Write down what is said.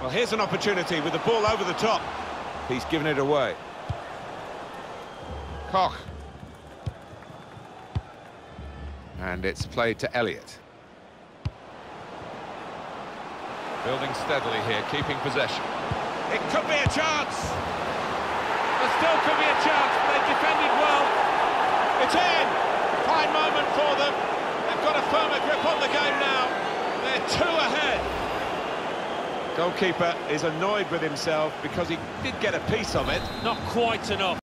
Well, here's an opportunity with the ball over the top. He's given it away. Koch. And it's played to Elliott. Building steadily here, keeping possession. It could be a chance. There still could be a chance. They've defended well. It's in. Fine moment for them. They've got a firmer grip on the game now. They're 2 ahead. Goalkeeper is annoyed with himself because he did get a piece of it. Not quite enough.